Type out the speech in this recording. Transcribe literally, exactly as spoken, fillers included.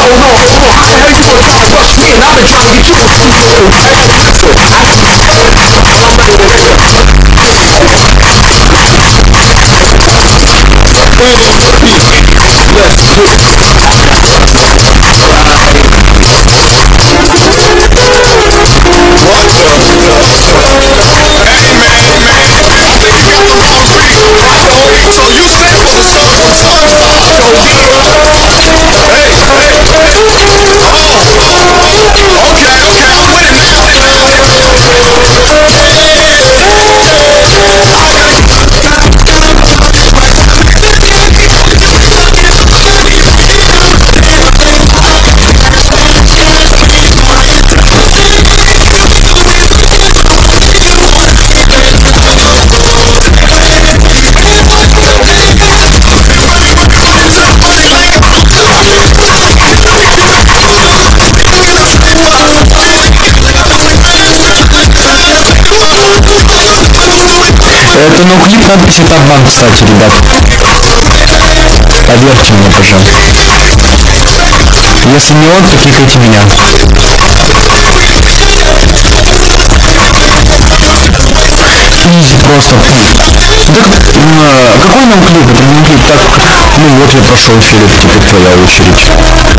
Это ноуклип надписи Табан, кстати, ребят. Поверьте мне, пожалуйста. Если не он, то кликайте меня. Изи просто. Так, а, какой ноуклип? Это ноуклип. Так, ну вот я прошел, Филипп, теперь твоя очередь.